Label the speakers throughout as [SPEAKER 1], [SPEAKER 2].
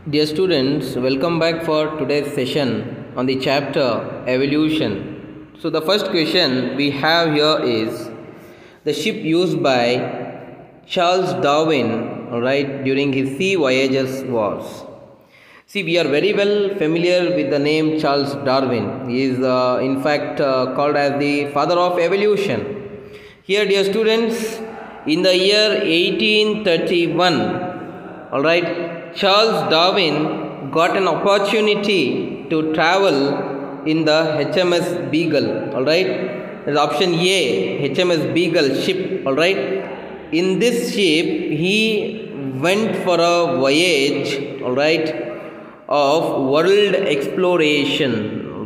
[SPEAKER 1] Dear students, welcome back for today's session on the chapter Evolution. So the first question we have here is the ship used by Charles Darwin, during his sea voyages was. See, we are very well familiar with the name Charles Darwin. He is in fact called as the father of evolution. Here, dear students, in the year 1831, Charles Darwin got an opportunity to travel in the HMS Beagle. There's option A, HMS Beagle ship. In this ship, he went for a voyage. Of world exploration.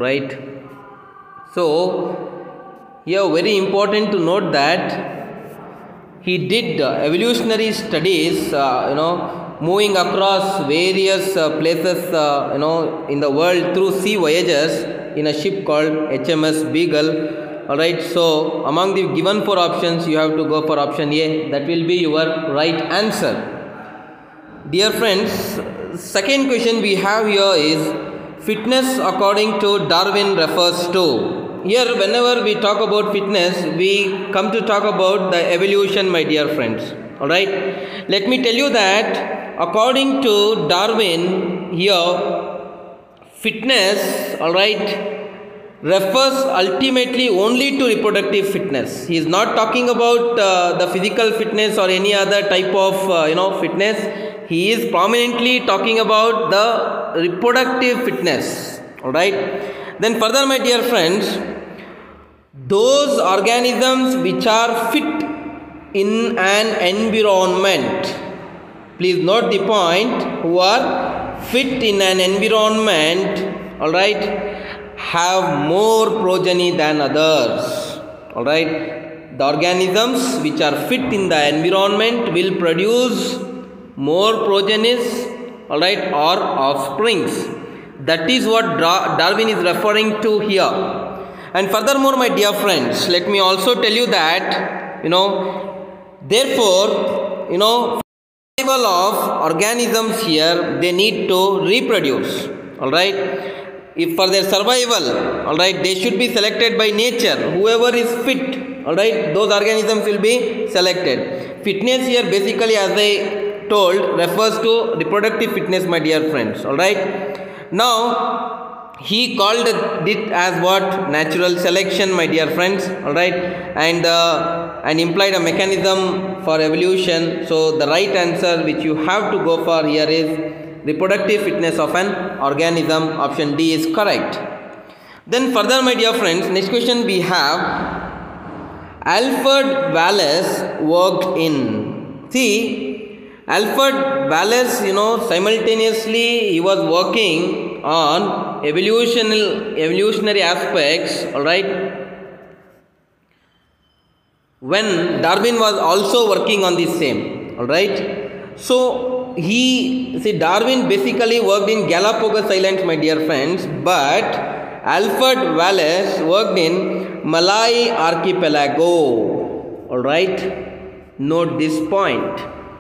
[SPEAKER 1] So here very important to note that he did evolutionary studies. Moving across various places, in the world through sea voyages in a ship called HMS Beagle. So among the given four options, you have to go for option A. That will be your right answer. Dear friends, second question we have here is fitness according to Darwin refers to. Here, whenever we talk about fitness, we come to talk about the evolution, my dear friends. Let me tell you that according to Darwin, here fitness, refers ultimately only to reproductive fitness. He is not talking about the physical fitness or any other type of fitness. He is prominently talking about the reproductive fitness. Then further, my dear friends, those organisms which are fit in an environment, please note the point, who are fit in an environment, have more progeny than others. The organisms which are fit in the environment will produce more progenies, or offsprings. That is what Darwin is referring to here. And furthermore, my dear friends, let me also tell you that, therefore, survival of organisms here, they need to reproduce. If for their survival, they should be selected by nature. Whoever is fit, those organisms will be selected. Fitness here basically, as I told, refers to reproductive fitness, my dear friends. Now, he called it as what? Natural selection, my dear friends. And implied a mechanism for evolution. So the right answer which you have to go for here is reproductive fitness of an organism. Option D is correct. Then further, my dear friends, next question we have Alfred Wallace worked in. See, Alfred Wallace, simultaneously he was working on evolutionary aspects, when Darwin was also working on the same, So Darwin basically worked in Galapagos Islands, my dear friends, but Alfred Wallace worked in Malay Archipelago. Note this point.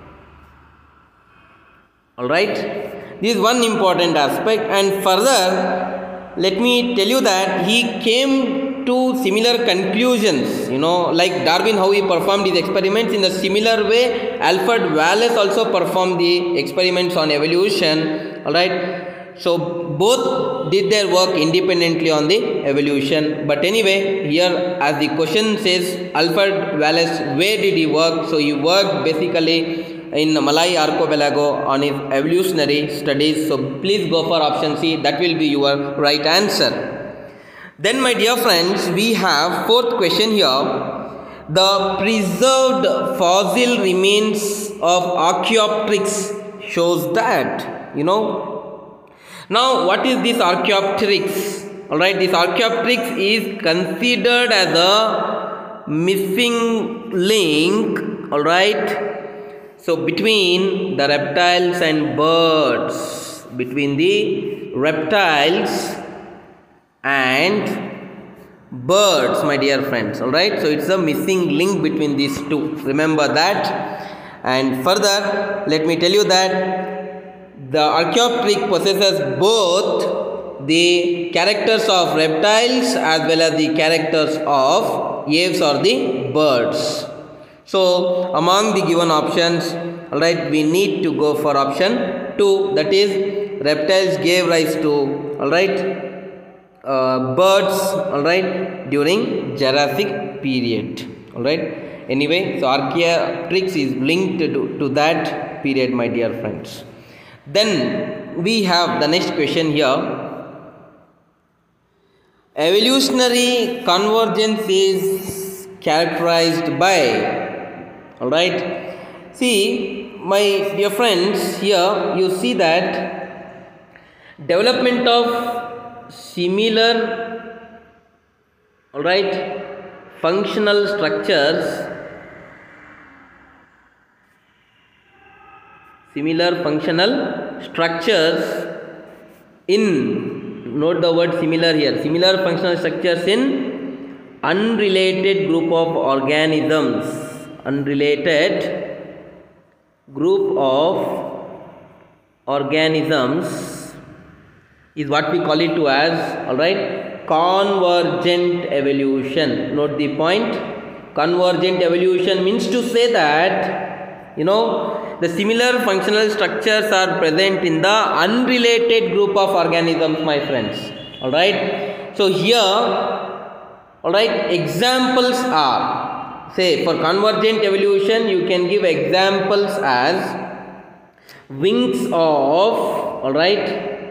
[SPEAKER 1] This is one important aspect. And further, let me tell you that he came to similar conclusions, like Darwin, how he performed his experiments. In a similar way, Alfred Wallace also performed the experiments on evolution. So both did their work independently on the evolution. But anyway, here as the question says, Alfred Wallace, where did he work? So he worked basically in Malay Archipelago on his evolutionary studies. So please go for option C. That will be your right answer. Then, my dear friends, we have fourth question here. The preserved fossil remains of Archaeopteryx shows that, Now, what is this Archaeopteryx? This Archaeopteryx is considered as a missing link, So, between the reptiles and birds, between the reptiles and birds, my dear friends. So, it's a missing link between these two. Remember that. And further, let me tell you that the Archaeopteryx possesses both the characters of reptiles as well as the characters of aves or the birds. So among the given options, alright, we need to go for option 2, that is reptiles gave rise to, alright, birds, alright, during Jurassic period. Alright, anyway, so Archaeopteryx is linked to that period, my dear friends. Then we have the next question here. Evolutionary convergence is characterized by, alright, see my dear friends, here you see that development of similar, alright, functional structures, in, note the word similar here, similar functional structures in unrelated group of organisms, is what we call it to as, alright, convergent evolution. Note the point. Convergent evolution means to say that, the similar functional structures are present in the unrelated group of organisms, my friends. Alright, so here, alright, examples are, say for convergent evolution you can give examples as wings of, alright,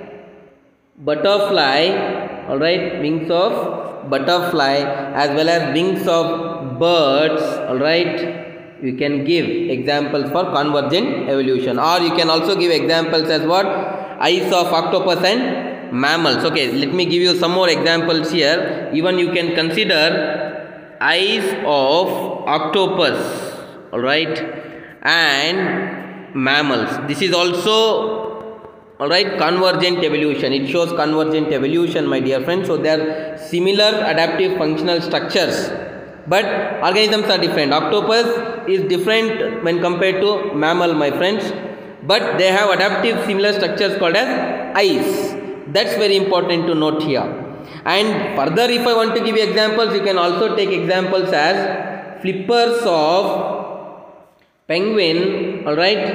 [SPEAKER 1] butterfly, alright, wings of butterfly as well as wings of birds, alright. You can give examples for convergent evolution, or you can also give examples as what? Eyes of octopus and mammals. Okay, let me give you some more examples here. Even you can consider eyes of octopus, alright, and mammals. This is also, alright, convergent evolution. It shows convergent evolution, my dear friends. So they are similar adaptive functional structures, but organisms are different. Octopus is different when compared to mammal, my friends, but they have adaptive similar structures called as eyes. That's very important to note here. And further, if I want to give you examples, you can also take examples as flippers of penguin, alright,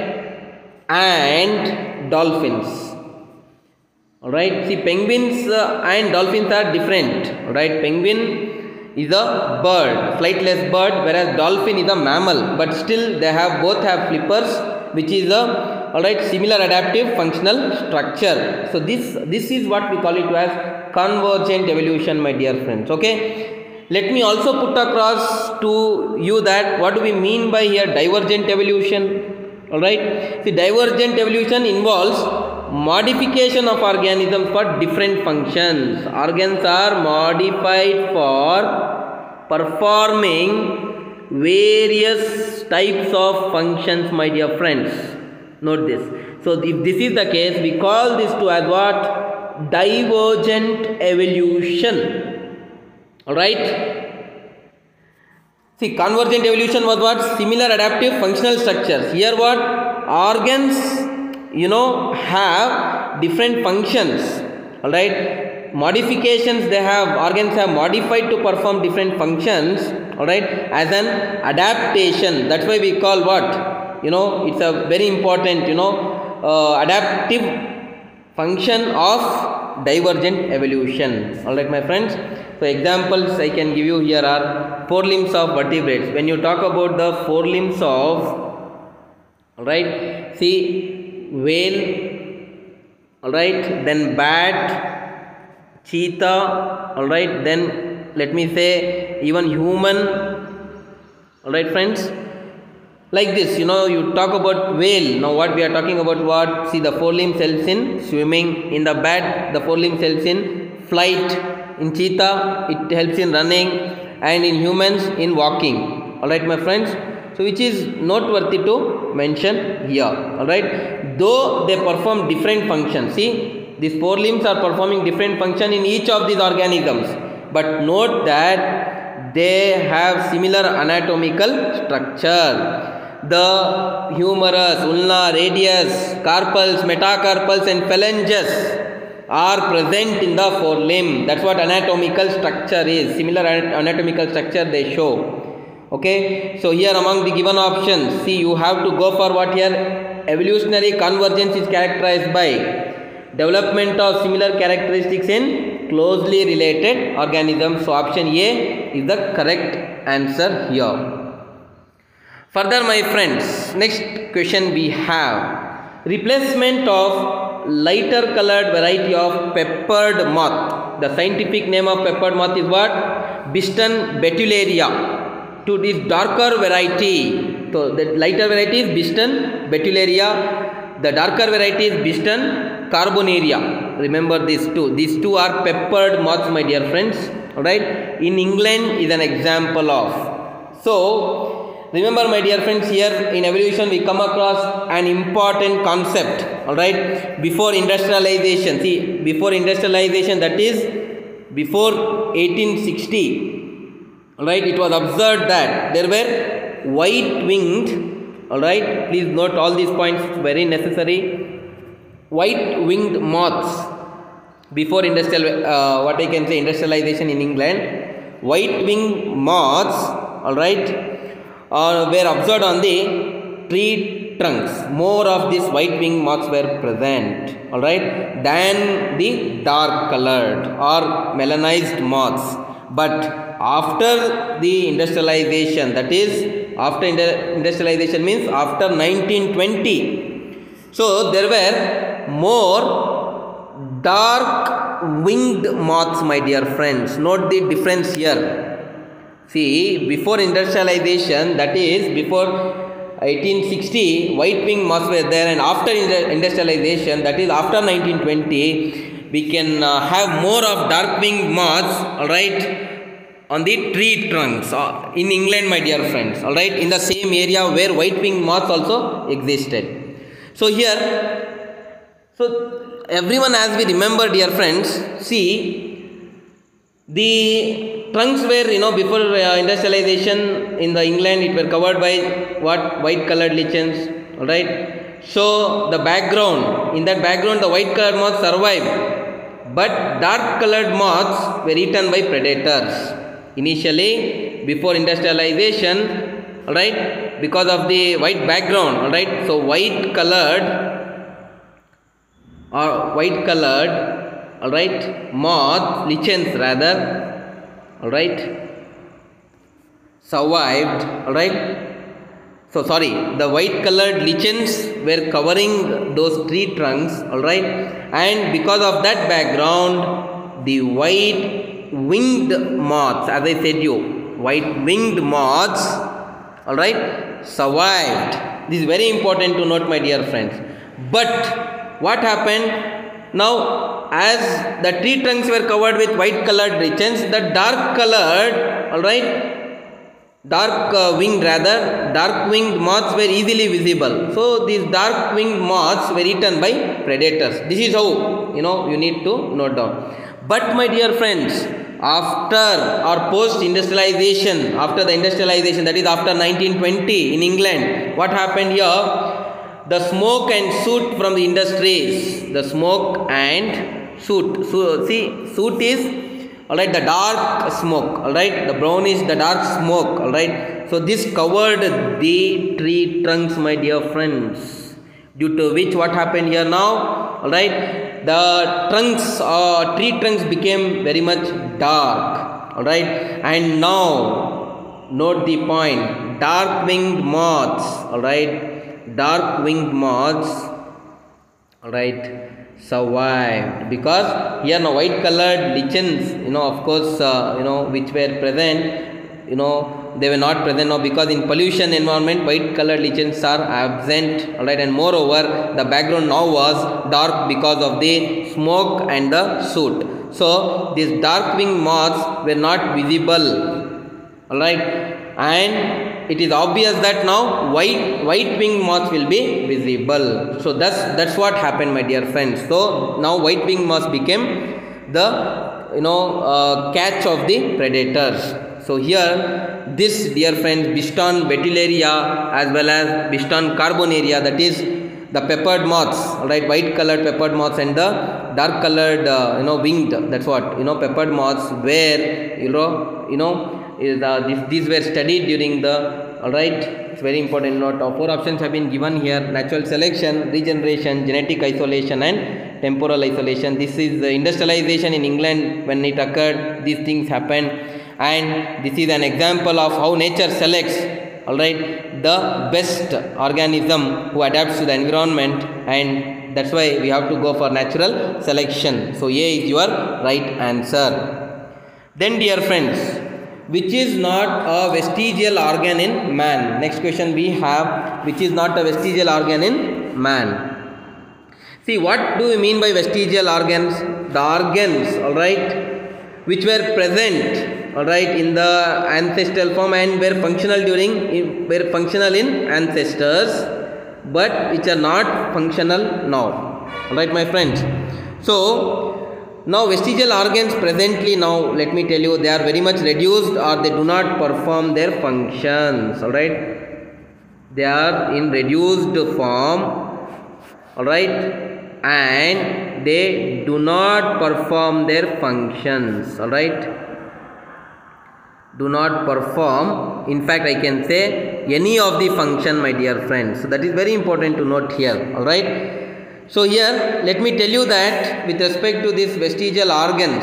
[SPEAKER 1] and dolphins. Alright, see, penguins and dolphins are different. Alright, penguin is a bird, flightless bird, whereas dolphin is a mammal, but still they have both have flippers, which is a, alright, similar adaptive functional structure. So this is what we call it as convergent evolution, my dear friends. Okay, let me also put across to you that what do we mean by here divergent evolution. Alright, see, divergent evolution involves modification of organisms for different functions. Organs are modified for performing various types of functions, my dear friends. Note this. So if this is the case, we call this to as what? Divergent evolution. Alright, see, convergent evolution was what? Similar adaptive functional structures. Here what? Organs, have different functions. Alright, modifications they have, organs have modified to perform different functions, alright, as an adaptation. That's why we call what? It's a very important, adaptive function of divergent evolution. Alright, my friends. So examples I can give you here are forelimbs of vertebrates. When you talk about the forelimbs of, alright, see, whale, alright, then bat, cheetah, alright, then let me say even human, alright friends, like this. You talk about whale. Now what we are talking about, what? See, the forelimbs helps in swimming. In the bat, the forelimbs helps in flight. In cheetah, it helps in running, and in humans in walking. Alright, my friends. So which is noteworthy to mention here. Alright, though they perform different functions. See, these forelimbs are performing different function in each of these organisms, but note that they have similar anatomical structure. the humerus, ulna, radius, carpals, metacarpals and phalanges are present in the forelimb. That's what anatomical structure is. Similar anatomical structure they show. Okay, so here among the given options, see, you have to go for what here. Evolutionary convergence is characterized by development of similar characteristics in closely related organisms. So option A is the correct answer here. Further, my friends, next question we have replacement of lighter colored variety of peppered moth. The scientific name of peppered moth is what? Biston betullaria. To this darker variety, so the lighter variety is Biston betullaria, the darker variety is Biston carbonaria. Remember these two. These two are peppered moths, my dear friends. Alright, in England is an example of. So remember, my dear friends, here in evolution we come across an important concept. Alright, before industrialization, see, before industrialization, that is before 1860. Alright, it was observed that there were white winged, alright, please note all these points, very necessary, white winged moths before industrial, what I can say, industrialization in England. White winged moths, alright, were observed on the tree trunks. More of these white winged moths were present, alright, than the dark colored or melanized moths. But after the industrialization, that is after industrialization means after 1920, so there were more dark winged moths, my dear friends. Note the difference here. See, before industrialization, that is before 1860, white winged moths were there, and after industrialization, that is after 1920, we can have more of dark winged moths, alright, on the tree trunks in England, my dear friends, alright, in the same area where white winged moths also existed. So here, so everyone, as we remember, dear friends, see, the trunks were, before industrialization in the England, it were covered by what? White colored lichens, alright. So the background, in that background, the white colored moths survived, but dark colored moths were eaten by predators. Initially, before industrialization, alright, because of the white background, alright, so white colored, alright, moth, lichens rather, alright, survived, alright. So sorry, the white colored lichens were covering those tree trunks, alright, and because of that background, the white winged moths, as I said you, white winged moths, alright, survived. This is very important to note, my dear friends. But what happened? Now, as the tree trunks were covered with white colored lichens, the dark colored, alright, dark winged moths were easily visible. So these dark winged moths were eaten by predators. This is how, you need to note down. But my dear friends, after or post industrialization, after the industrialization, that is after 1920 in England, what happened here? The smoke and soot from the industries, the smoke and soot. So see, soot is, alright, the dark smoke, alright, the brown is the dark smoke, alright. So this covered the tree trunks, my dear friends, due to which what happened here now, alright, the trunks, tree trunks became very much dark, alright. And now, note the point, dark winged moths, alright, dark winged moths, alright, survived, because here now white colored lichens, of course, which were present, they were not present now, because in pollution environment white colored lichens are absent, alright, and moreover the background now was dark because of the smoke and the soot. So these dark winged moths were not visible, alright, and it is obvious that now white winged moths will be visible. So that's what happened, my dear friends. So now white winged moths became the catch of the predators. So here, this dear friends, Biston betullaria as well as Biston carbonaria, that is the peppered moths, alright, white colored peppered moths and the dark colored winged, that's what, peppered moths were, these were studied during the, alright, it's very important note. 4 options have been given here: natural selection, regeneration, genetic isolation and temporal isolation. This is the industrialization in England. When it occurred, these things happened, and this is an example of how nature selects, alright, the best organism who adapts to the environment, and that's why we have to go for natural selection. So A is your right answer. Then dear friends, which is not a vestigial organ in man? Next question we have, which is not a vestigial organ in man? See, what do we mean by vestigial organs? The organs, alright, which were present, alright, in the ancestral form and were functional in ancestors, but which are not functional now. Alright, my friends. So now vestigial organs presently, now let me tell you, they are very much reduced or they do not perform their functions. Alright, they are in reduced form, alright, and they do not perform their functions, alright, do not perform, in fact I can say any of the function, my dear friends. So that is very important to note here, alright. So here let me tell you that with respect to these vestigial organs,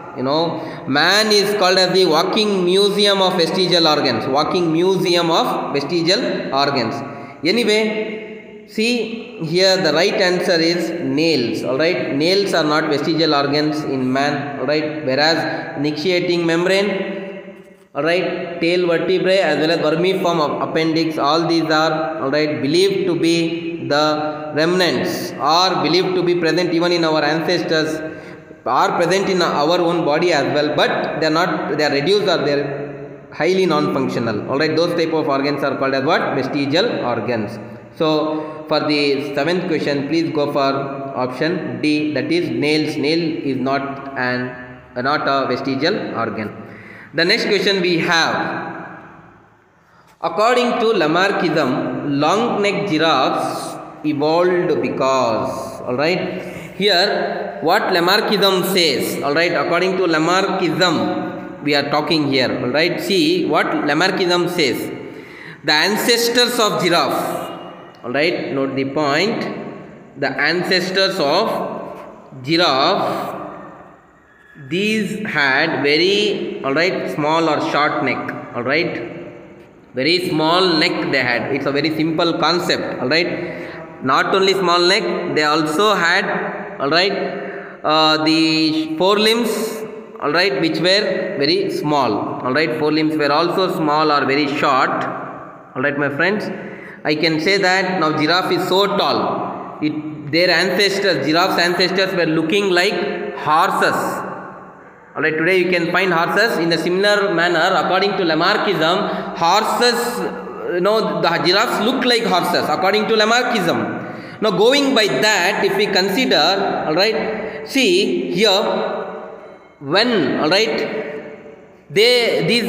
[SPEAKER 1] man is called as the walking museum of vestigial organs, walking museum of vestigial organs. Anyway, see here the right answer is nails, alright. Nails are not vestigial organs in man, alright, whereas initiating membrane, alright, tail vertebrae as well as vermiform appendix, all these are, alright, believed to be the remnants, or believed to be present even in our ancestors, are present in our own body as well, but they are not, they are reduced or they are highly non-functional, alright. Those type of organs are called as what? Vestigial organs. So for the 7th question, please go for option D, that is nails. Nail is not a vestigial organ. The next question we have, according to Lamarckism, long-necked giraffes evolved because, alright. Here what Lamarckism says, alright, according to Lamarckism we are talking here, alright. See what Lamarckism says: the ancestors of giraffe, alright, note the point, the ancestors of giraffe, these had very, alright, small or short neck, alright, very small neck they had. It's a very simple concept, alright. Not only small neck, they also had, alright, the forelimbs, alright, which were very small, alright. Forelimbs were also small or very short, alright, my friends. I can say that now giraffe is so tall, their ancestors, giraffe's ancestors were looking like horses, alright. Today you can find horses in a similar manner. According to Lamarckism, horses, the giraffes look like horses according to Lamarckism. Now going by that, if we consider, alright, see here, when, alright, these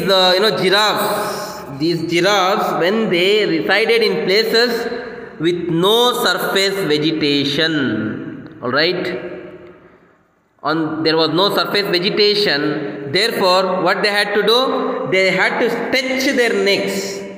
[SPEAKER 1] giraffes, when they resided in places with no surface vegetation, alright, there was no surface vegetation, therefore what they had to do, they had to stretch their necks,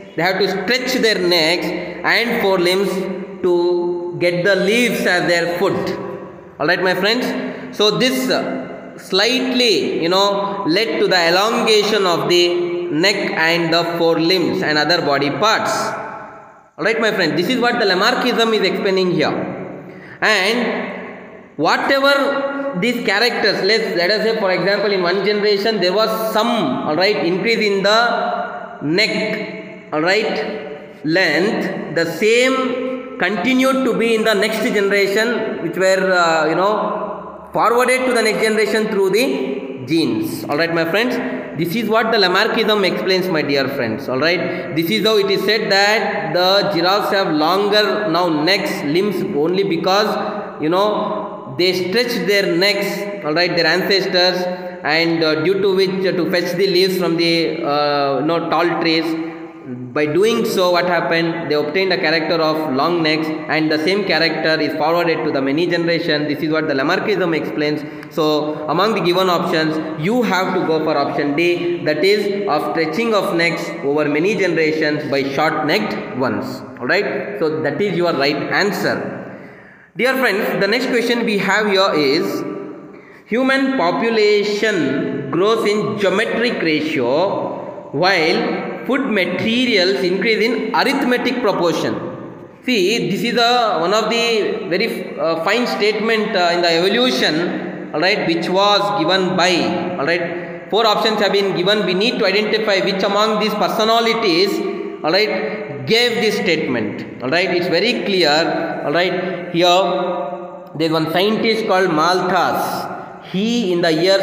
[SPEAKER 1] and forelimbs to get the leaves as their food, alright, my friends. So this slightly led to the elongation of the neck and the forelimbs and other body parts, alright, my friend. This is what the Lamarckism is explaining here. And whatever these characters, let us say for example in one generation there was some, alright, increase in the neck, alright, length, the same continued to be in the next generation, which were forwarded to the next generation through the genes, alright, my friends. This is what the Lamarckism explains, my dear friends, alright. This is how it is said that the giraffes have longer now necks, limbs, only because they stretched their necks, all right, their ancestors, and due to which to fetch the leaves from the tall trees. By doing so, what happened? They obtained a character of long necks, and the same character is forwarded to the many generations. This is what the Lamarckism explains. So, among the given options, you have to go for option D, that is of stretching of necks over many generations by short-necked ones. Alright, so that is your right answer. Dear friends, the next question we have here is, human population grows in geometric ratio while food materials increase in arithmetic proportion. See, this is one of the very fine statement in the evolution, all right, which was given by, all right, 4 options have been given. We need to identify which among these personalities, all right, gave this statement. All right, it's very clear. All right, here there is one scientist called Malthus. He in the year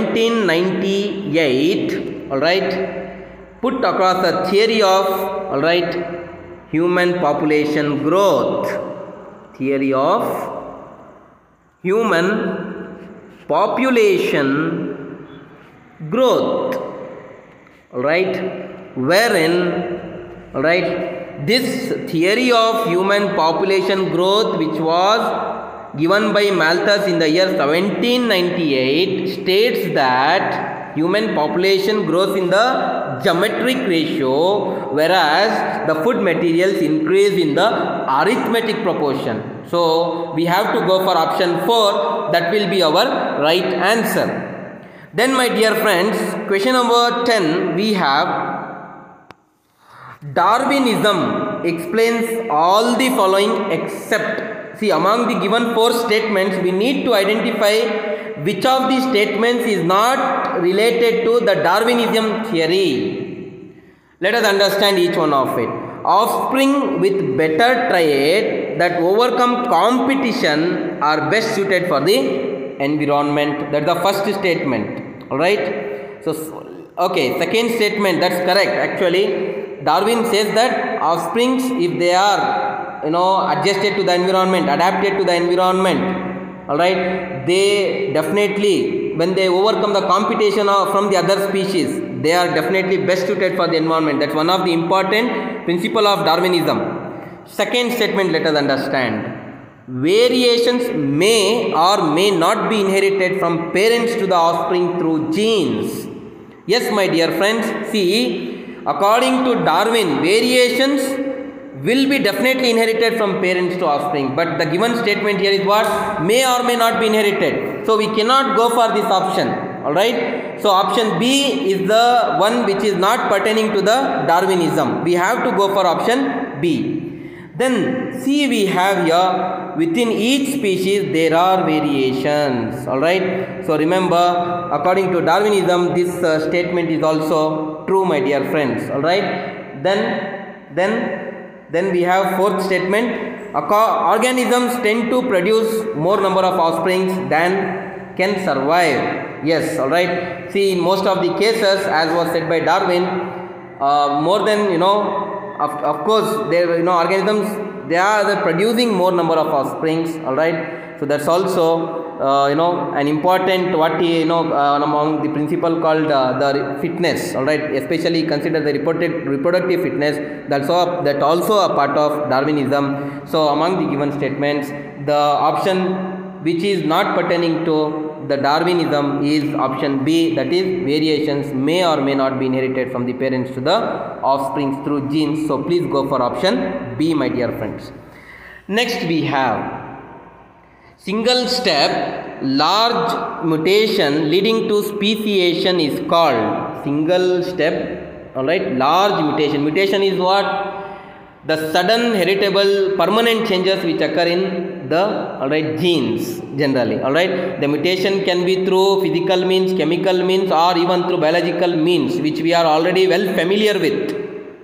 [SPEAKER 1] 1798, all right, put across a theory of, all right, human population growth. Theory of human population growth. All right, wherein, all right, this theory of human population growth, which was given by Malthus in the year 1798, states that human population grows in the geometric ratio, whereas the food materials increase in the arithmetic proportion. So, we have to go for option 4. That will be our right answer. Then, my dear friends, question number 10, we have Darwinism explains all the following except. See, among the given 4 statements, we need to identify which of these statements is not related to the Darwinism theory. Let us understand each one of it. Offspring with better trait that overcome competition are best suited for the environment. That's the first statement. Alright. So, okay, second statement, that's correct. Actually, Darwin says that offsprings, if they are adjusted to the environment, adapted to the environment, all right, they definitely, when they overcome the competition from the other species, they are definitely best suited for the environment. That's one of the important principle of Darwinism. Second statement, let us understand. Variations may or may not be inherited from parents to the offspring through genes. Yes, my dear friends, see, according to Darwin, variations will be definitely inherited from parents to offspring, but the given statement here is what? May or may not be inherited. So, we cannot go for this option. Alright. So, option B is the one which is not pertaining to the Darwinism. We have to go for option B. Then C, we have here, within each species there are variations. Alright. So, remember, according to Darwinism, this statement is also true, my dear friends. Alright. Then we have fourth statement. Organisms tend to produce more number of offsprings than can survive. Yes, alright. See, in most of the cases, as was said by Darwin, more than, of course, there, organisms, they are producing more number of offsprings, alright. So, that's also, an important, among the principle called the fitness, alright. Especially consider the reproductive fitness, that also a part of Darwinism. So, among the given statements, the option which is not pertaining to the Darwinism is option B, that is variations may or may not be inherited from the parents to the offspring through genes. So, please go for option B, my dear friends. Next we have single step large mutation leading to speciation is called single step, alright, large mutation. Mutation is what? The sudden heritable permanent changes which occur in the genes generally. Alright, the mutation can be through physical means, chemical means, or even through biological means, which we are already well familiar with.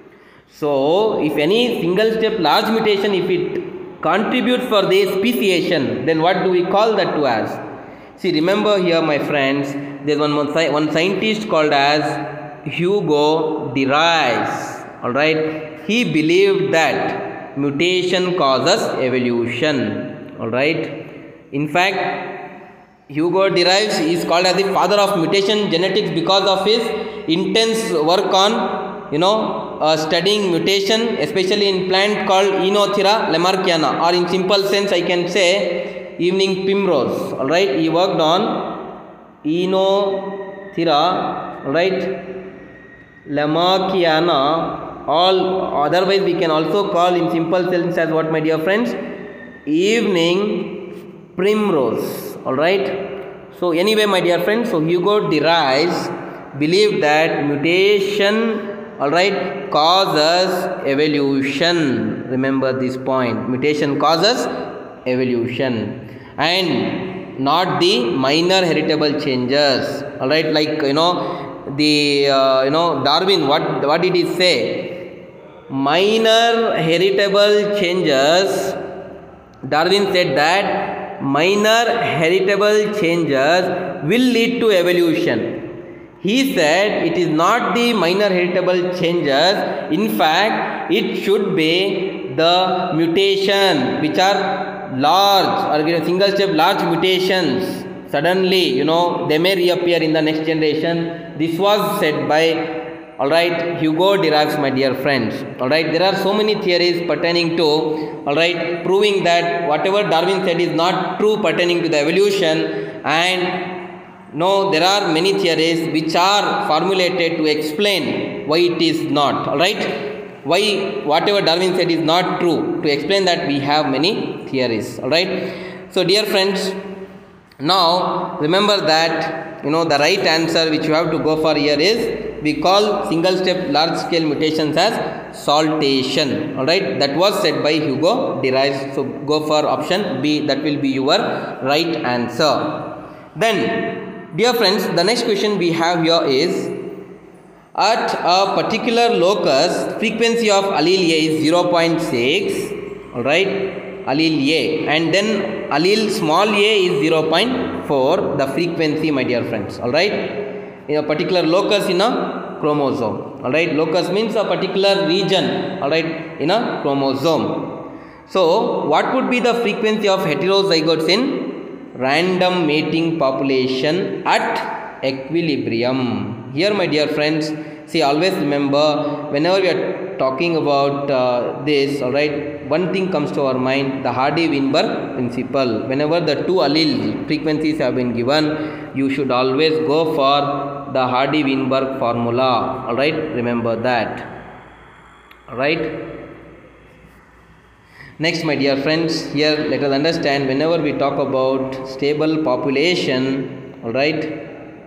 [SPEAKER 1] So, if any single step large mutation, if it contributes for the speciation, then what do we call that to as? See, remember here, my friends, there is one scientist called as Hugo de Vries. Alright, he believed that mutation causes evolution. Alright, In fact, Hugo derives is called as the father of mutation genetics because of his intense work on studying mutation, especially in plant called Oenothera lamarckiana, or in simple sense I can say evening primrose. All right, he worked on Oenothera, all right, lamarckiana, all otherwise we can also call in simple sense as what, my dear friends? Evening primrose. All right. So anyway, my dear friends, so Hugo derives believed that mutation, all right, causes evolution. Remember this point: mutation causes evolution, and not the minor heritable changes. All right, like the Darwin. What did he say? Minor heritable changes. Darwin said that minor heritable changes will lead to evolution. He said it is not the minor heritable changes. In fact, it should be the mutation which are large or single step large mutations. Suddenly, they may reappear in the next generation. This was said by, all right, Hugo derives, my dear friends. All right, there are so many theories pertaining to, all right, proving that whatever Darwin said is not true pertaining to the evolution, and no, there are many theories which are formulated to explain why it is not. All right, why whatever Darwin said is not true. To explain that, we have many theories. All right. So, dear friends, now remember that the right answer which you have to go for here is, we call single step large scale mutations as saltation. All right, that was said by Hugo derives. So go for option B, that will be your right answer. Then, dear friends, the next question we have here is, at a particular locus frequency of allele A is 0.6, all right, allele A, and then allele small a is 0.4, the frequency, my dear friends. All right, in a particular locus in a chromosome. All right, locus means a particular region, all right, in a chromosome. So what would be the frequency of heterozygotes in random mating population at equilibrium? Here, my dear friends, see, always remember, whenever we are talking about this, all right, one thing comes to our mind, the Hardy-Weinberg principle. Whenever the two allele frequencies have been given, you should always go for the Hardy-Weinberg formula. All right, remember that. All right. Next, my dear friends, here let us understand, whenever we talk about stable population, all right,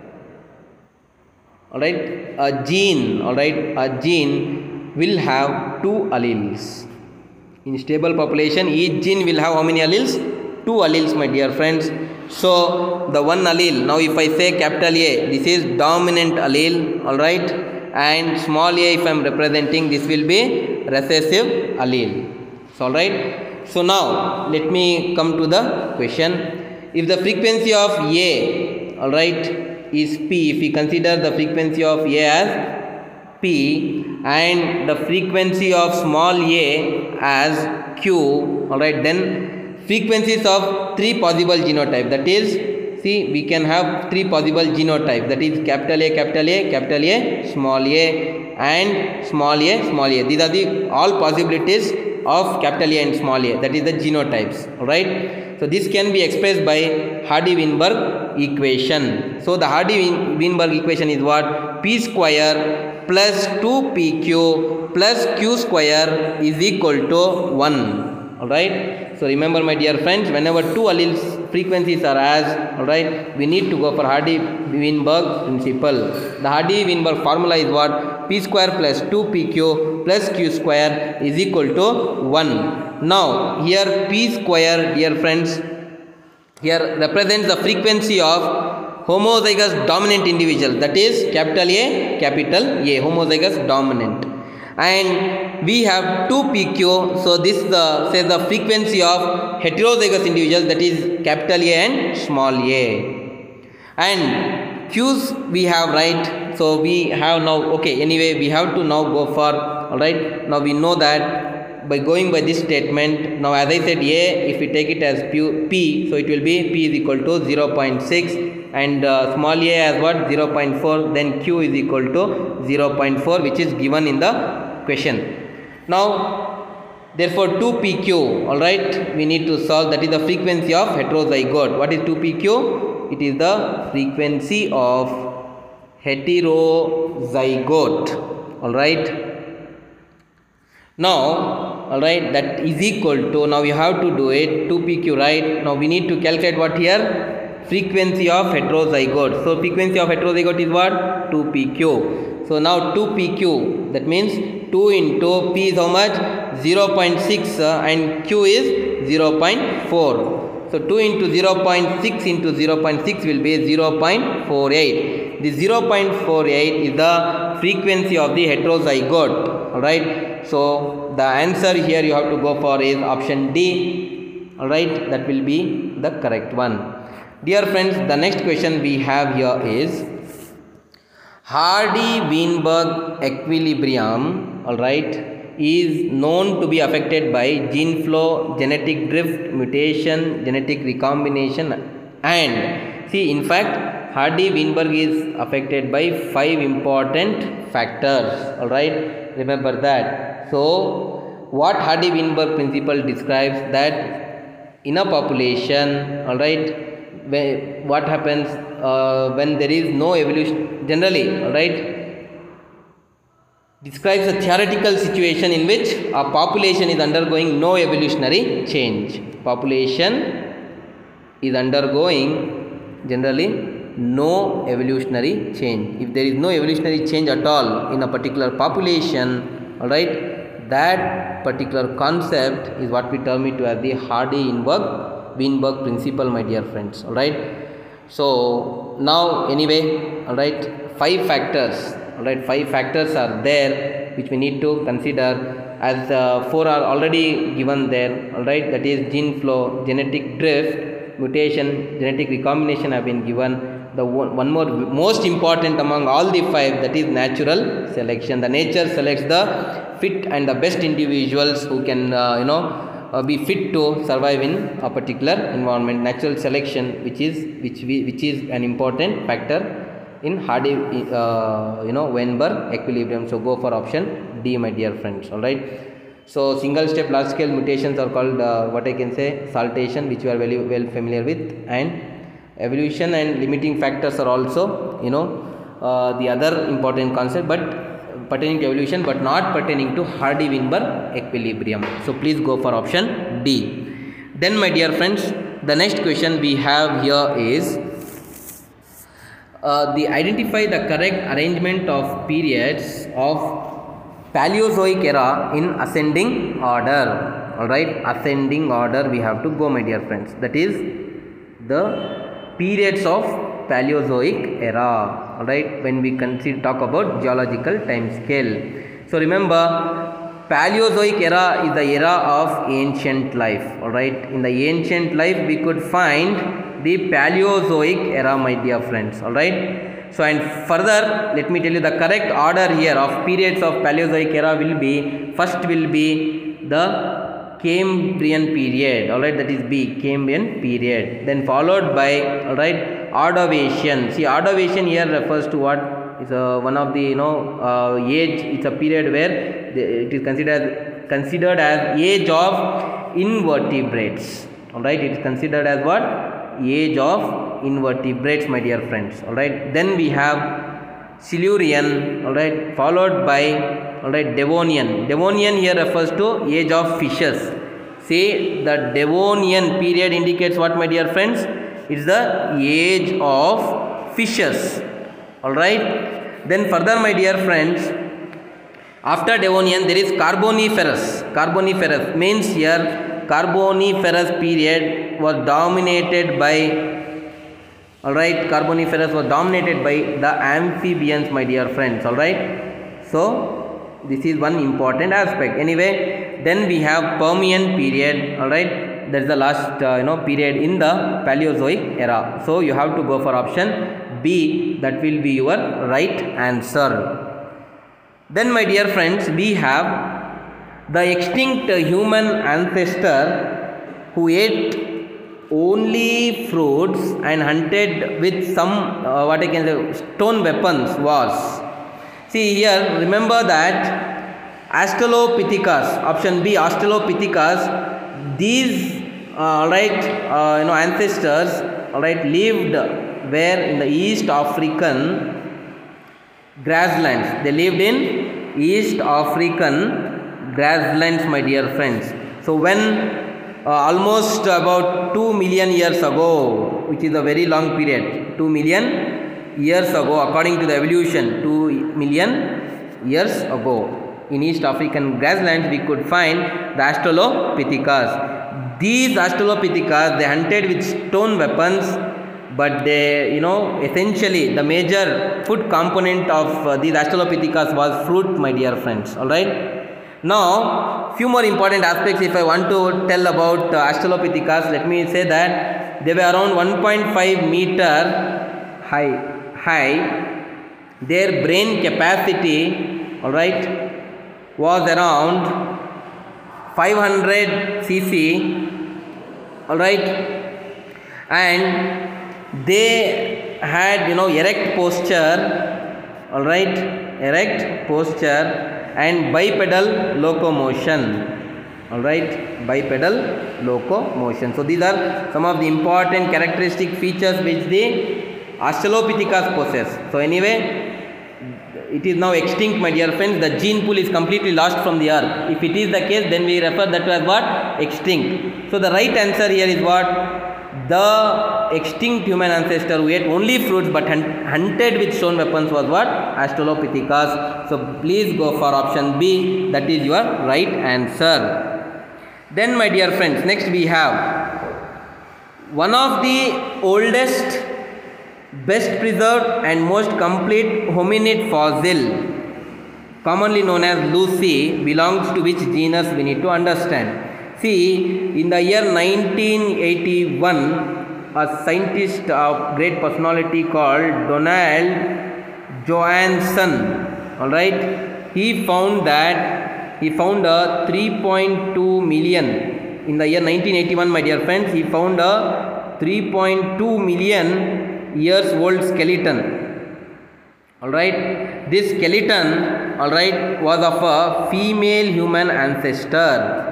[SPEAKER 1] a gene, all right, a gene will have two alleles. In stable population, each gene will have how many alleles? Two alleles, my dear friends. So the one allele, now if I say capital A, this is dominant allele, all right, and small a, if I am representing, this will be recessive allele. So, all right. So now let me come to the question. If the frequency of A, all right, is P, if we consider the frequency of A as P and the frequency of small a as Q, all right, then frequencies of three possible genotype, that is, see, we can have three possible genotype, that is capital A, capital A, capital A, small a, and small a, small a. These are the all possibilities of capital A and small a, that is the genotypes. All right. So this can be expressed by Hardy-Weinberg equation. So the Hardy-Weinberg equation is what? P square plus 2pq plus q square is equal to 1. All right. So remember, my dear friends, whenever two alleles frequencies are as, all right, we need to go for Hardy-Weinberg principle. The Hardy-Weinberg formula is what? P square plus 2pq plus q square is equal to 1. Now here P square, dear friends, here represents the frequency of homozygous dominant individual, that is capital A, homozygous dominant, and we have 2pq, so this says the frequency of heterozygous individuals, that is capital A and small a, and q's we have, right. So we have now, okay, anyway, we have to now go for, all right, now we know that by going by this statement, now as I said A, if we take it as P, so it will be P is equal to 0.6 and small a as what, 0.4, then Q is equal to 0.4, which is given in the question. Now therefore 2pq, alright, we need to solve, that is the frequency of heterozygote. What is 2pq? It is the frequency of heterozygote, alright. Now, alright, that is equal to, now we have to do it, 2pq, right. Now we need to calculate what here? Frequency of heterozygote. So frequency of heterozygote is what? 2pq. So now 2pq, that means 2 into P is how much? 0.6 and Q is 0.4. So 2 into 0.6 into 0.6 will be 0.48. The 0.48 is the frequency of the heterozygote, alright. So the answer here you have to go for is option D, alright, that will be the correct one. Dear friends, the next question we have here is Hardy-Weinberg equilibrium, alright, is known to be affected by gene flow, genetic drift, mutation, genetic recombination, and see, in fact, Hardy-Weinberg is affected by 5 important factors, alright, remember that. So what Hardy-Weinberg principle describes, that in a population, alright, what happens when there is no evolution generally, alright, describes a theoretical situation in which a population is undergoing no evolutionary change. Population is undergoing generally no evolutionary change. If there is no evolutionary change at all in a particular population, alright, that particular concept is what we term it as the Hardy-Weinberg principle, my dear friends, alright. So now anyway, alright, 5 factors, alright, 5 factors are there which we need to consider, as 4 are already given there, alright, that is gene flow, genetic drift, mutation, genetic recombination have been given. The one more most important among all the 5, that is natural selection. The nature selects the fit and the best individuals who can be fit to survive in a particular environment. Natural selection, which is an important factor in Hardy-Weinberg equilibrium. So go for option D, my dear friends, alright. So single step large scale mutations are called what I can say, saltation, which you are very well familiar with, and evolution and limiting factors are also the other important concept, but pertaining to evolution but not pertaining to Hardy-Weinberg equilibrium. So please go for option D. Then my dear friends, the next question we have here is identify the correct arrangement of periods of Paleozoic era in ascending order, alright, ascending order we have to go, my dear friends, that is the periods of Paleozoic era, alright, when we talk about geological time scale. So remember, Paleozoic era is the era of ancient life, alright. In the ancient life we could find the Paleozoic era, my dear friends, alright. So and further, let me tell you the correct order here of periods of Paleozoic era will be, first will be the Cambrian period, alright, that is B, Cambrian period, then followed by, alright, Ordovician. See, Ordovician here refers to what is one of the age, it's a period where it is considered as age of invertebrates, alright, it is considered as what? Age of invertebrates, my dear friends, alright. Then we have Silurian, alright, followed by, alright, Devonian. Devonian here refers to age of fishes. See, the Devonian period indicates what, my dear friends? It's the age of fishes, alright. Then further, my dear friends, after Devonian there is Carboniferous. Carboniferous means here Carboniferous period was dominated by, alright, Carboniferous was dominated by the amphibians, my dear friends, alright. So this is one important aspect. Anyway, then we have Permian period, alright, that is the last period in the Paleozoic era. So you have to go for option B, that will be your right answer. Then my dear friends, we have The extinct human ancestor who ate only fruits and hunted with some what I can say stone weapons was. See here, remember that Australopithecus, option B, Australopithecus, these ancestors lived where in the East African grasslands. They lived in East African grasslands, my dear friends. So when almost about 2 million years ago, which is a very long period, 2 million years ago, according to the evolution, 2 million years ago, in East African grasslands we could find the Australopithecus. These Australopithecus, they hunted with stone weapons, but they, essentially the major food component of these Australopithecus was fruit, my dear friends. Alright. Now, few more important aspects if I want to tell about Australopithecus. Let me say that they were around 1.5 meter high. Their brain capacity, was around 500 cc, and they had erect posture and bipedal locomotion. Bipedal locomotion. So these are some of the important characteristic features which the Australopithecus possess. So anyway, it is now extinct, my dear friends. The gene pool is completely lost from the earth. If it is the case, then we refer that to as what? Extinct. So the right answer here is what? The extinct human ancestor who ate only fruits but hunted with stone weapons was what? Australopithecus. So please go for option B. That is your right answer. Then, my dear friends, next we have one of the oldest, best preserved and most complete hominid fossil, commonly known as Lucy, belongs to which genus we need to understand. See, in the year 1981, a scientist of great personality called Donald Johanson, he found a 3.2 million. In the year 1981, my dear friends, he found a 3.2 million years old skeleton. This skeleton, was of a female human ancestor.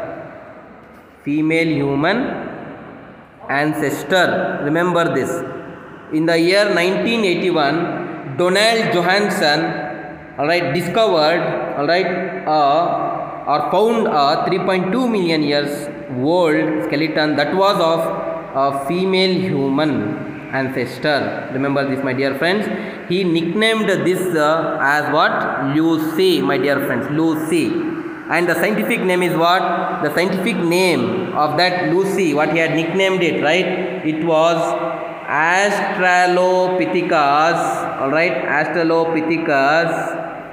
[SPEAKER 1] Remember this. In the year 1981, Donald Johanson, discovered, or found a 3.2 million years old skeleton that was of a female human ancestor. Remember this, my dear friends. He nicknamed this as what? Lucy, my dear friends. Lucy. And the scientific name is what? The scientific name of that Lucy, what he had nicknamed it, it was Australopithecus, Australopithecus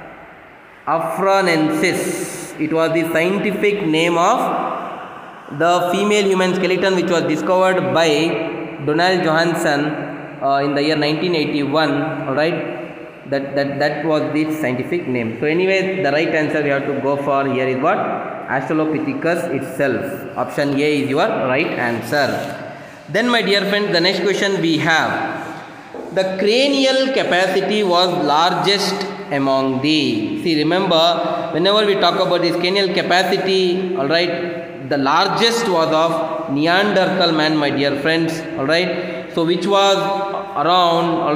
[SPEAKER 1] afranensis. It was the scientific name of the female human skeleton which was discovered by Donald Johanson in the year 1981. That was the scientific name. So anyway, the right answer we have to go for here is what? Australopithecus itself. Option A is your right answer. Then, my dear friends, the next question we have. The cranial capacity was largest among the. See, remember, whenever we talk about this cranial capacity, the largest was of Neanderthal man, my dear friends. So which was around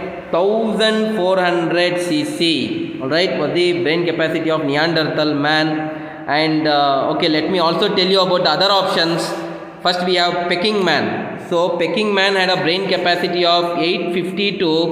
[SPEAKER 1] 1400 cc, was the brain capacity of Neanderthal man. And okay, let me also tell you about the other options. First we have Peking man. So Peking man had a brain capacity of 850 to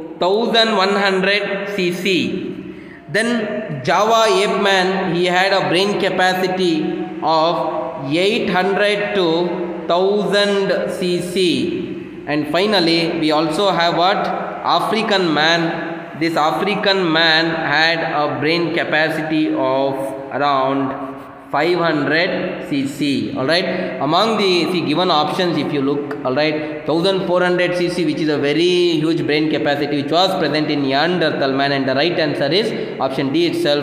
[SPEAKER 1] 1100 cc. Then Java ape man, he had a brain capacity of 800 to 1000 cc. And finally, we also have what? African man. This African man had a brain capacity of around 500 cc. Among the given options, if you look, 1400 cc, which is a very huge brain capacity, which was present in Neanderthal man, and the right answer is option D itself,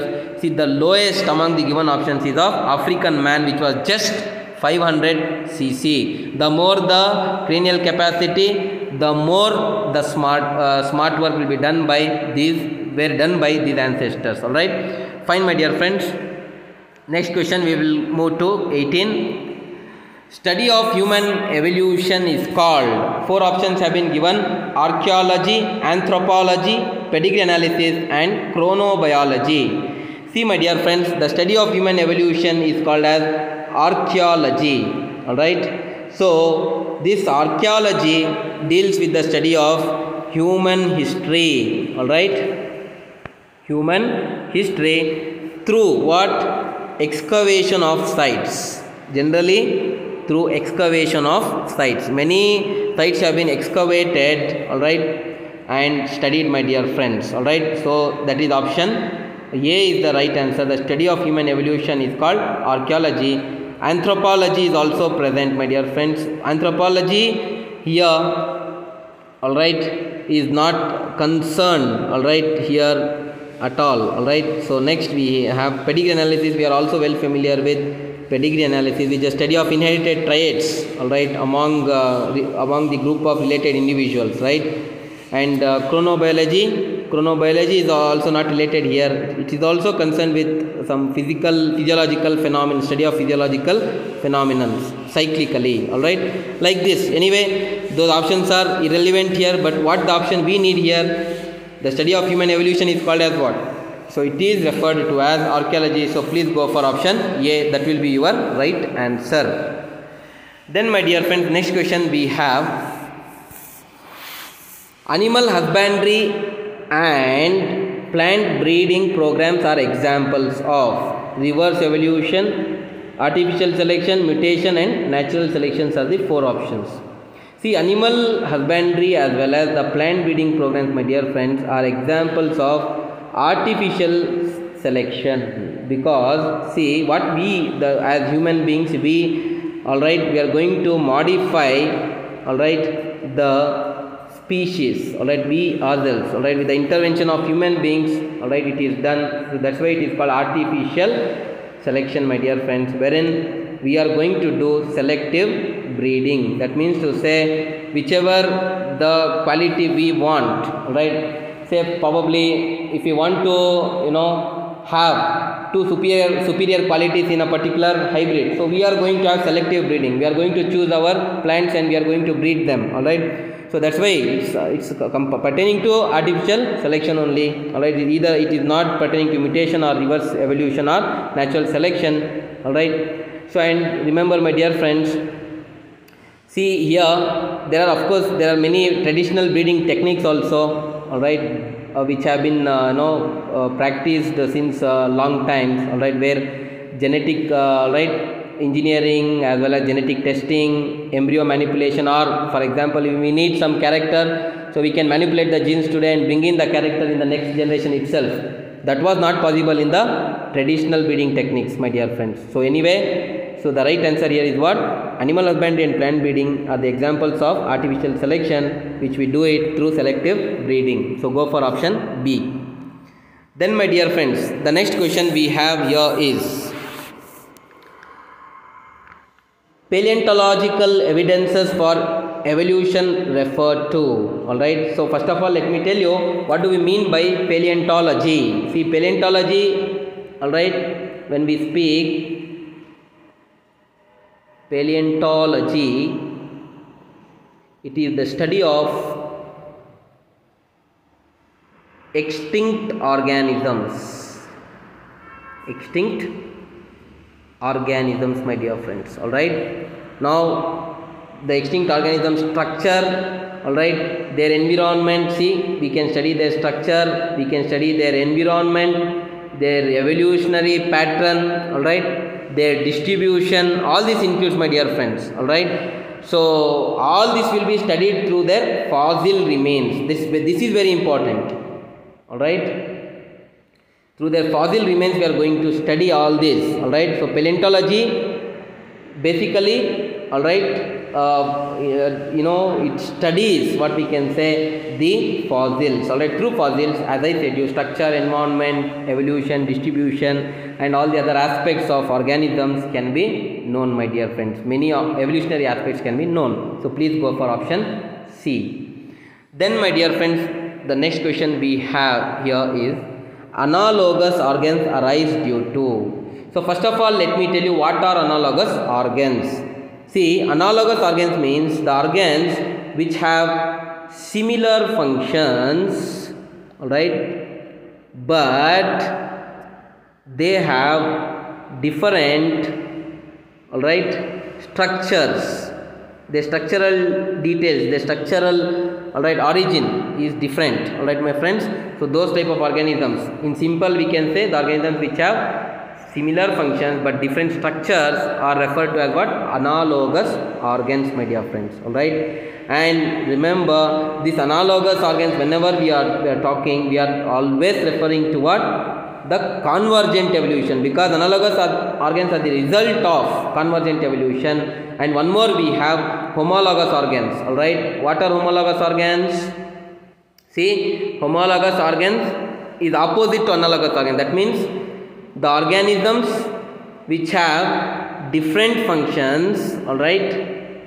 [SPEAKER 1] See, the lowest among the given options is of African man, which was just 500 cc. The more the cranial capacity, the more the smart work will be done by these ancestors. All right, fine, my dear friends. Next question, we will move to 18. Study of human evolution is called. 4 options have been given: archaeology, anthropology, pedigree analysis, and chronobiology. See, my dear friends, the study of human evolution is called as archaeology. All right. So this archaeology deals with the study of human history. All right. Human history through what? Excavation of sites. Generally through excavation of sites. Many sites have been excavated, all right, and studied, my dear friends. All right. So that is option A is the right answer. The study of human evolution is called archaeology. Anthropology is also present, my dear friends. Anthropology here, all right, is not concerned, all right, here at all right. So next we have pedigree analysis. We are also well familiar with pedigree analysis, which is a study of inherited traits, all right, among the group of related individuals, right. And chronobiology is also not related here. It is also concerned with some physiological phenomenon, study of physiological phenomenon cyclically, all right, like this. Anyway, those options are irrelevant here, but what the option we need here, the study of human evolution, is called as what? So it is referred to as archaeology. So please go for option A. That will be your right answer. Then, my dear friends, next question we have: animal husbandry and plant breeding programs are examples of reverse evolution, artificial selection, mutation, and natural selections are the 4 options. See, animal husbandry as well as the plant breeding programs, my dear friends, are examples of artificial selection, because see, what as human beings, all right, we are going to modify, all right, the species, all right, we ourselves, all right, with the intervention of human beings, all right, it is done. So that's why it is called artificial selection, my dear friends, wherein we are going to do selective breeding. That means to say, whichever the quality we want, right. Say probably if you want to have 2 superior qualities in a particular hybrid, so we are going to have selective breeding. We are going to choose our plants and we are going to breed them, all right. So that's why it's pertaining to artificial selection only, all right. Either it is not pertaining to mutation or reverse evolution or natural selection, all right. So, and remember, my dear friends, see here, there are many traditional breeding techniques also, all right, which have been practiced since long times, all right, where genetic engineering as well as genetic testing, embryo manipulation, or for example, if we need some character, so we can manipulate the genes today and bring in the character in the next generation itself. That was not possible in the traditional breeding techniques, my dear friends. So anyway, so the right answer here is what? Animal husbandry and plant breeding are the examples of artificial selection, which we do it through selective breeding. So go for option B. Then, my dear friends, the next question we have here is paleontological evidences for evolution referred to. All right. So first of all, let me tell you what do we mean by paleontology. See, paleontology, all right, when we speak paleontology, it is the study of extinct organisms. Extinct organisms, my dear friends. All right. Now, the extinct organism structure, all right, their environment. See, we can study their structure, we can study their environment, their evolutionary pattern, all right, their distribution. All this includes, my dear friends, all right. So all this will be studied through their fossil remains. This is very important, all right. Through their fossil remains we are going to study all this, all right. So paleontology basically, all right, it studies what we can say the fossils. Alright, through fossils, as I said, you structure, environment, evolution, distribution, and all the other aspects of organisms can be known, my dear friends. Many evolutionary aspects can be known. So please go for option C. Then, my dear friends, the next question we have here is analogous organs arise due to. So first of all, let me tell you what are analogous organs. See, analogous organs means the organs which have similar functions, alright, but they have different, alright, structures. The structural details, the structural, alright, origin is different, alright, my friends. So those type of organisms, in simple we can say the organisms which have similar functions but different structures are referred to as what? Analogous organs, my dear friends. Alright, and remember, these analogous organs, whenever we are talking, we are always referring to what? The convergent evolution, because analogous organs are the result of convergent evolution. And one more, we have homologous organs. Alright, what are homologous organs? See, homologous organs is opposite to analogous organs. That means the organisms which have different functions, alright,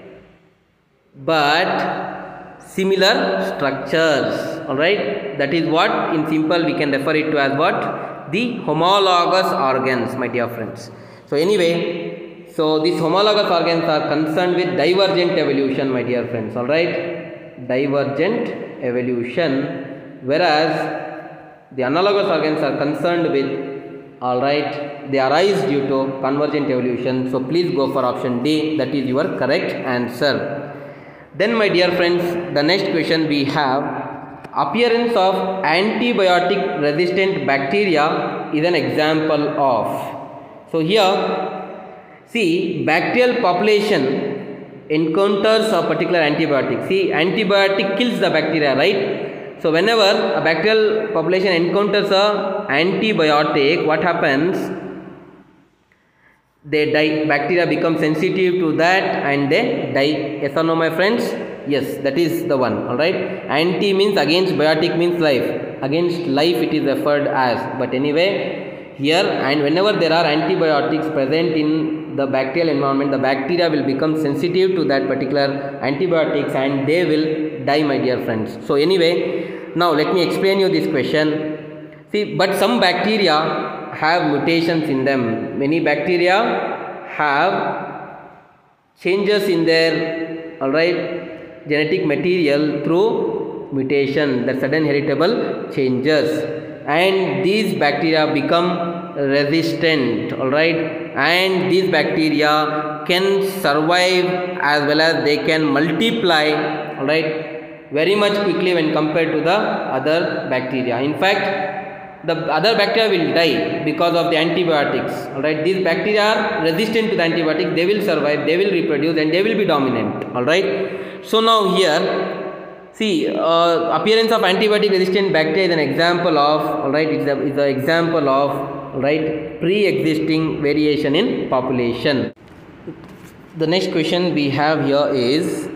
[SPEAKER 1] but similar structures, alright, that is what in simple we can refer it to as what? The homologous organs, my dear friends. So anyway, so these homologous organs are concerned with divergent evolution, my dear friends, alright, divergent evolution, whereas the analogous organs are concerned with, alright, they arise due to convergent evolution. So please go for option D, that is your correct answer. Then, my dear friends, the next question we have appearance of antibiotic resistant bacteria is an example of. So here, see, bacterial population encounters a particular antibiotic. See, antibiotic kills the bacteria, right? So whenever a bacterial population encounters a antibiotic, what happens? They die. Bacteria become sensitive to that and they die. Yes or no, my friends? Yes, that is the one. Alright. Anti means against, biotic means life. Against life it is referred as. But anyway, here, and whenever there are antibiotics present in the bacterial environment, the bacteria will become sensitive to that particular antibiotics and they will die, my dear friends. So anyway, now let me explain you this question. See, but some bacteria have mutations in them. Many bacteria have changes in their, alright, genetic material through mutation, the sudden heritable changes, and these bacteria become resistant, alright, and these bacteria can survive as well as they can multiply, alright, very much quickly when compared to the other bacteria. In fact, the other bacteria will die because of the antibiotics, alright. These bacteria are resistant to the antibiotic, they will survive, they will reproduce and they will be dominant, alright. So now here, see, appearance of antibiotic resistant bacteria is an example of, alright, it's an example of, right, pre-existing variation in population. The next question we have here is,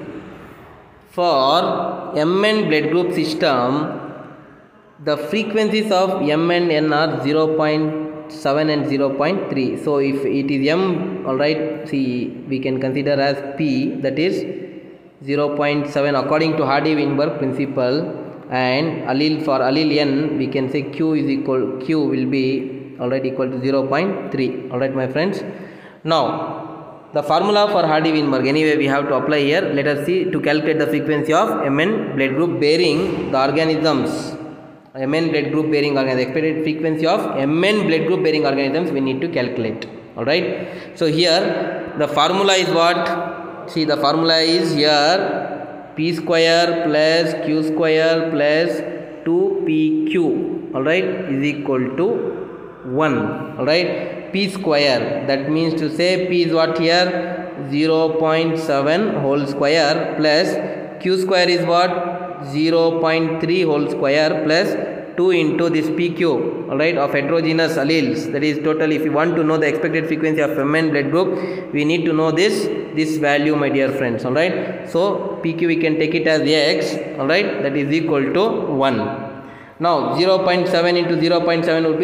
[SPEAKER 1] for Mn blood group system, the frequencies of M and N are 0.7 and 0.3. So if it is M, alright, see, we can consider as P, that is 0.7 according to Hardy-Weinberg principle, and allele for allele N we can say Q will be, alright, equal to 0.3. alright, my friends. Now the formula for Hardy-Weinberg, anyway we have to apply here. Let us see, to calculate the frequency of Mn blood group bearing the organisms, Mn blood group bearing organisms, expected frequency of Mn blood group bearing organisms we need to calculate, alright. So here the formula is what? See, the formula is here P square plus Q square plus 2PQ, alright, is equal to 1, alright. P square, that means to say P is what here? 0.7 whole square plus Q square is what? 0.3 whole square plus 2 into this PQ, alright, of heterogeneous alleles. That is total. If you want to know the expected frequency of Mn blood group, we need to know this value, my dear friends, alright. So PQ we can take it as X, alright, that is equal to 1. Now 0.7 into 0.7 would be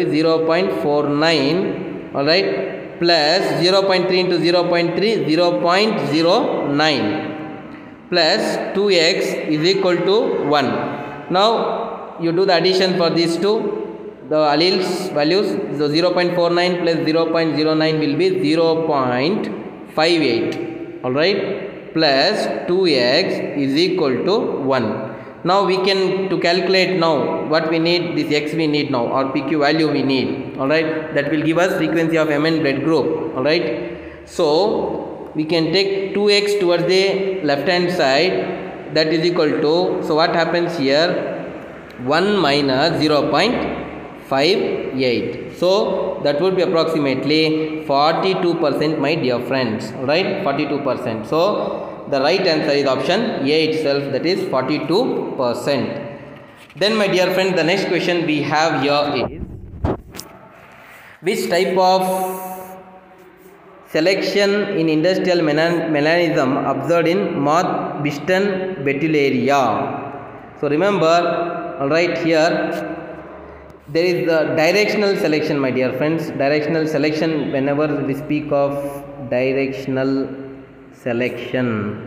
[SPEAKER 1] 0.49, alright, plus 0.3 into 0.3, 0.09, plus 2x is equal to 1. Now you do the addition for these two, the alleles values. So 0.49 plus 0.09 will be 0.58, alright, plus 2x is equal to 1. Now we can, to calculate now what we need, this x we need now, or PQ value we need, alright, that will give us frequency of Mn blood group, alright. So we can take 2x towards the left hand side, that is equal to, so what happens here, 1 minus 0.58. So that would be approximately 42%, my dear friends, alright, 42%. So the right answer is option A itself, that is 42%. Then my dear friend, the next question we have here is, which type of selection in industrial melanism observed in moth Biston betullaria? So remember, alright, here there is the directional selection, my dear friends. Directional selection, whenever we speak of directional selection,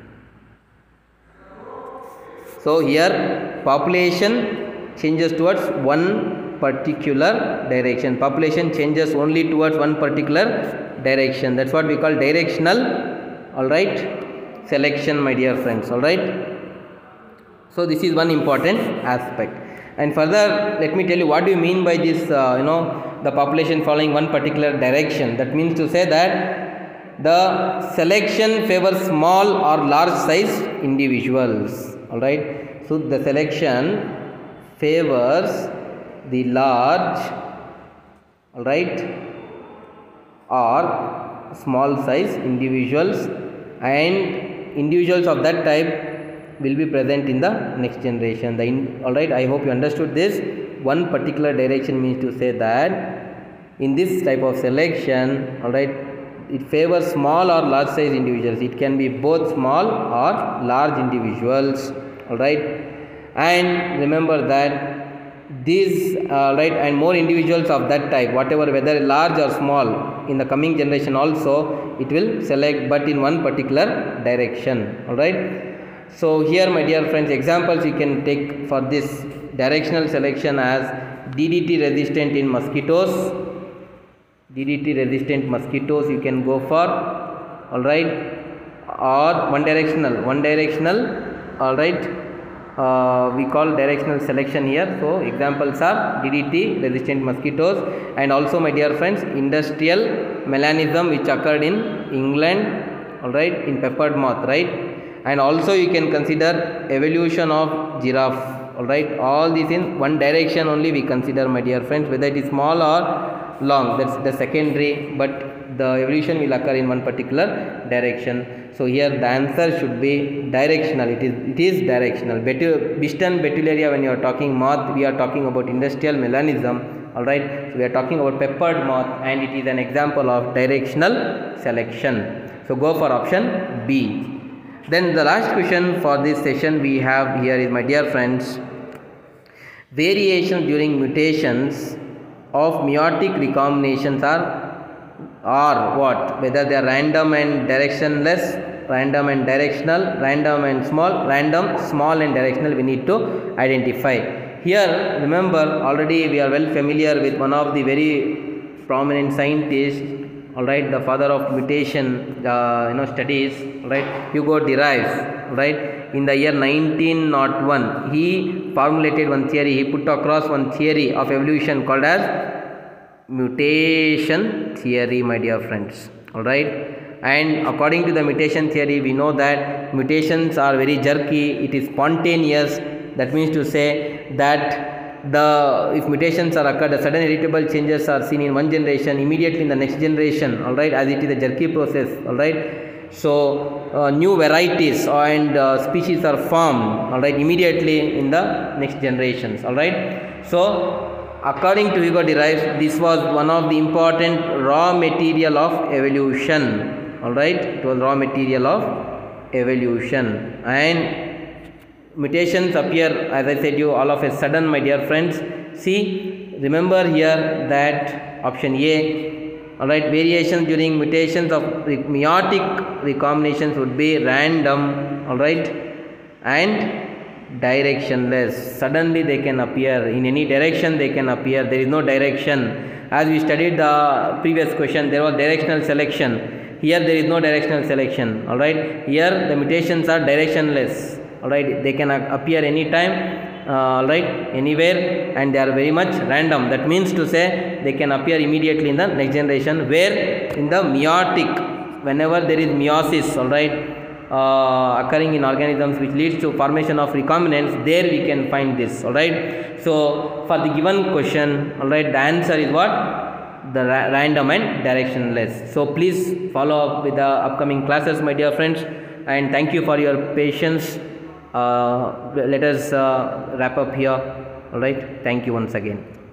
[SPEAKER 1] so here population changes towards one particular direction. Population changes only towards one particular direction. That's what we call directional, alright, selection, my dear friends, alright. So this is one important aspect. And further, let me tell you what do you mean by this, the population following one particular direction. That means to say that the selection favors small or large size individuals, alright. So the selection favors the large, alright, or small size individuals, and individuals of that type will be present in the next generation. Alright, I hope you understood this. One particular direction means to say that in this type of selection, alright, it favors small or large size individuals. It can be both small or large individuals, alright. And remember that these, right, and more individuals of that type, whatever, whether large or small, in the coming generation also it will select, but in one particular direction, alright. So here, my dear friends, examples you can take for this directional selection as DDT resistant in mosquitoes. DDT resistant mosquitoes you can go for, alright, or one directional, alright, we call directional selection here. So examples are DDT resistant mosquitoes, and also, my dear friends, industrial melanism which occurred in England, alright, in peppered moth, right. And also you can consider evolution of giraffe, alright. All these in one direction only we consider, my dear friends, whether it is small or long, that's the secondary, but the evolution will occur in one particular direction. So here the answer should be directional. It is directional. Biston betullaria, when you are talking moth, we are talking about industrial melanism, alright. So we are talking about peppered moth, and it is an example of directional selection. So go for option B. Then the last question for this session we have here is, my dear friends, variation during mutations of meiotic recombinations are what? Whether they are random and directionless, random and directional, random and small, random, small and directional, we need to identify. Here remember, already we are well familiar with one of the very prominent scientists, alright, the father of mutation studies, right, Hugo de Vries, right. In the year 1901 he formulated one theory, he put across one theory of evolution called as mutation theory, my dear friends, alright. And according to the mutation theory, we know that mutations are very jerky, it is spontaneous. That means to say that if mutations are occurred, the sudden irritable changes are seen in one generation, immediately in the next generation, alright, as it is a jerky process, alright. So new varieties and species are formed, all right, immediately in the next generations, all right. So according to Hugo de Vries, this was one of the important raw material of evolution, all right. It was raw material of evolution, and mutations appear, as I said you, all of a sudden, my dear friends. See, remember here that option A, all right, variations during mutations of meiotic recombinations would be random, all right, and directionless. Suddenly they can appear in any direction, they can appear, there is no direction. As we studied the previous question, there was directional selection. Here there is no directional selection, all right. Here the mutations are directionless, all right, they can appear anytime, right, anywhere, and they are very much random. That means to say they can appear immediately in the next generation, where in the meiotic, whenever there is meiosis, all right, occurring in organisms which leads to formation of recombinants, there we can find this, all right. So for the given question, all right, the answer is what? The random and directionless. So please follow up with the upcoming classes, my dear friends, and thank you for your patience. Let us wrap up here, all right. Thank you once again.